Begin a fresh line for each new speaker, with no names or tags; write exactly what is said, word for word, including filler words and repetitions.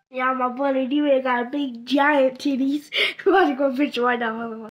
Yeah, my buddy D got big giant titties. I'm about to go picture right now.